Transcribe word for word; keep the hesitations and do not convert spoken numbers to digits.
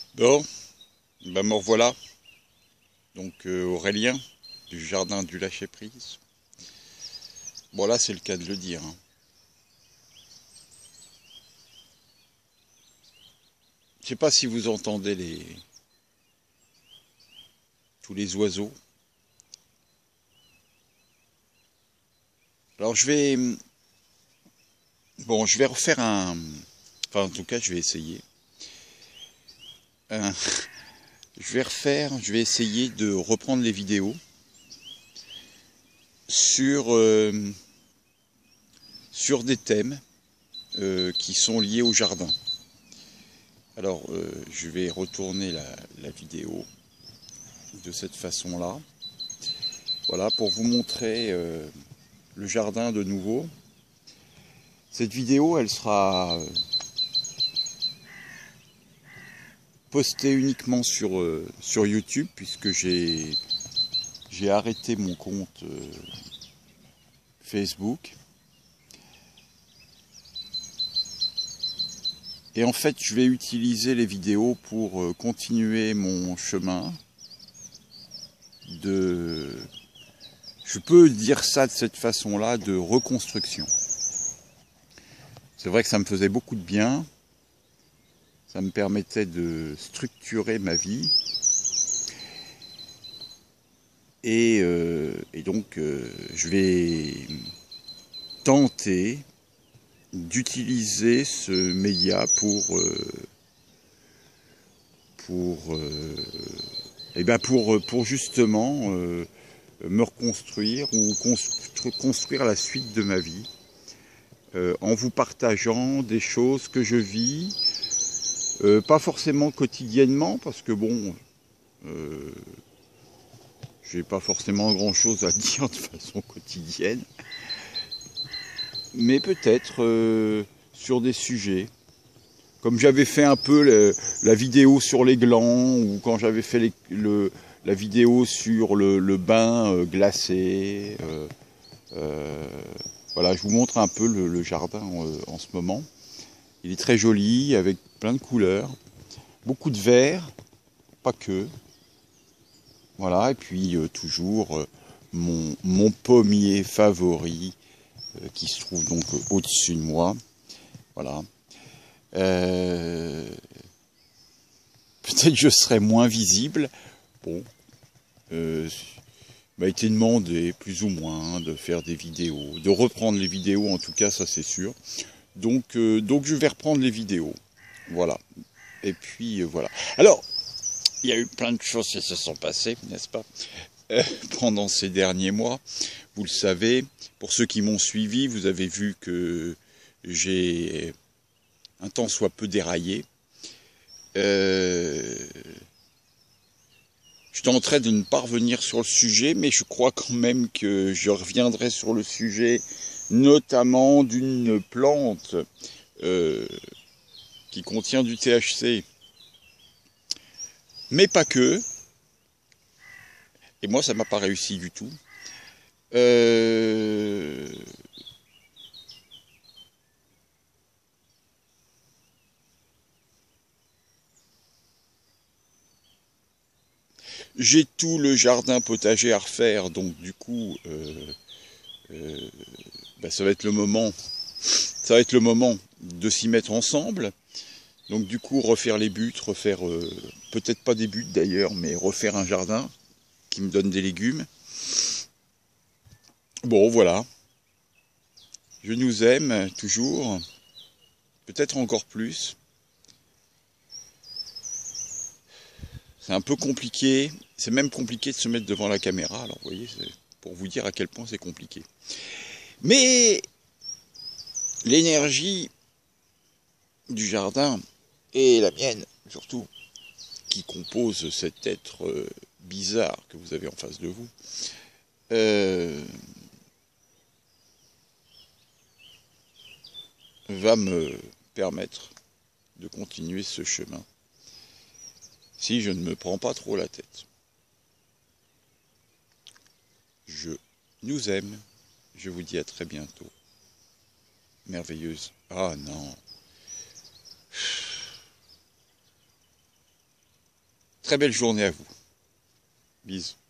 Bon, ben me revoilà. Donc euh, Aurélien, du jardin du lâcher-prise. Bon là c'est le cas de le dire, hein. Je sais pas si vous entendez les tous les oiseaux. Alors je vais bon je vais refaire un. Enfin en tout cas je vais essayer. Un- je vais refaire, je vais essayer de reprendre les vidéos sur, euh, sur des thèmes euh, qui sont liés au jardin. Alors euh, je vais retourner la, la vidéo de cette façon-là. Voilà, pour vous montrer euh, le jardin de nouveau. Cette vidéo, elle sera euh, postée uniquement sur, euh, sur YouTube, puisque j'ai j'ai arrêté mon compte euh, Facebook. Et en fait, je vais utiliser les vidéos pour euh, continuer mon chemin de... Je peux dire ça de cette façon-là, de reconstruction. C'est vrai que ça me faisait beaucoup de bien. Ça me permettait de structurer ma vie. Et, euh, et donc, euh, je vais tenter d'utiliser ce média pour, euh, pour, euh, eh ben pour, pour justement euh, me reconstruire ou constru construire la suite de ma vie euh, en vous partageant des choses que je vis, euh, pas forcément quotidiennement, parce que bon, euh, j'ai pas forcément grand chose à dire de façon quotidienne, mais peut-être euh, sur des sujets, comme j'avais fait un peu le, la vidéo sur les glands, ou quand j'avais fait les, le, la vidéo sur le, le bain euh, glacé. Euh, euh, voilà, je vous montre un peu le, le jardin euh, en ce moment. Il est très joli, avec plein de couleurs, beaucoup de vert, pas que. Voilà, et puis euh, toujours euh, mon, mon pommier favori, euh, qui se trouve donc euh, au-dessus de moi. Voilà. Euh, Peut-être que je serai moins visible. Bon, euh, il m'a été demandé plus ou moins de faire des vidéos, de reprendre les vidéos en tout cas, ça c'est sûr. Donc, euh, donc je vais reprendre les vidéos. Voilà. Et puis euh, voilà. Alors, il y a eu plein de choses qui se sont passées, n'est-ce pas, euh, pendant ces derniers mois. Vous le savez, pour ceux qui m'ont suivi, vous avez vu que j'ai un tant soit peu déraillé. Euh, Je tenterai de ne pas revenir sur le sujet, mais je crois quand même que je reviendrai sur le sujet, notamment d'une plante euh, qui contient du T H C, mais pas que. Et moi, ça m'a pas réussi du tout. Euh, J'ai tout le jardin potager à refaire, donc du coup, euh, euh, bah, ça va être le moment. Ça va être le moment de s'y mettre ensemble. Donc du coup, refaire les buts, refaire, euh, peut-être pas des buts d'ailleurs, mais refaire un jardin qui me donne des légumes. Bon, voilà. Je nous aime toujours, peut-être encore plus. C'est un peu compliqué, c'est même compliqué de se mettre devant la caméra, alors vous voyez, c'est pour vous dire à quel point c'est compliqué. Mais l'énergie du jardin, et la mienne surtout, qui compose cet être euh, bizarre que vous avez en face de vous, euh, va me permettre de continuer ce chemin, si je ne me prends pas trop la tête. Je nous aime, je vous dis à très bientôt. Merveilleuse. Ah non. Très belle journée à vous. Bisous.